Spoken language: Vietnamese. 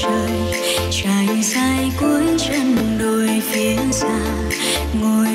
trời trải dài cuối chân đồi phía xa ngồi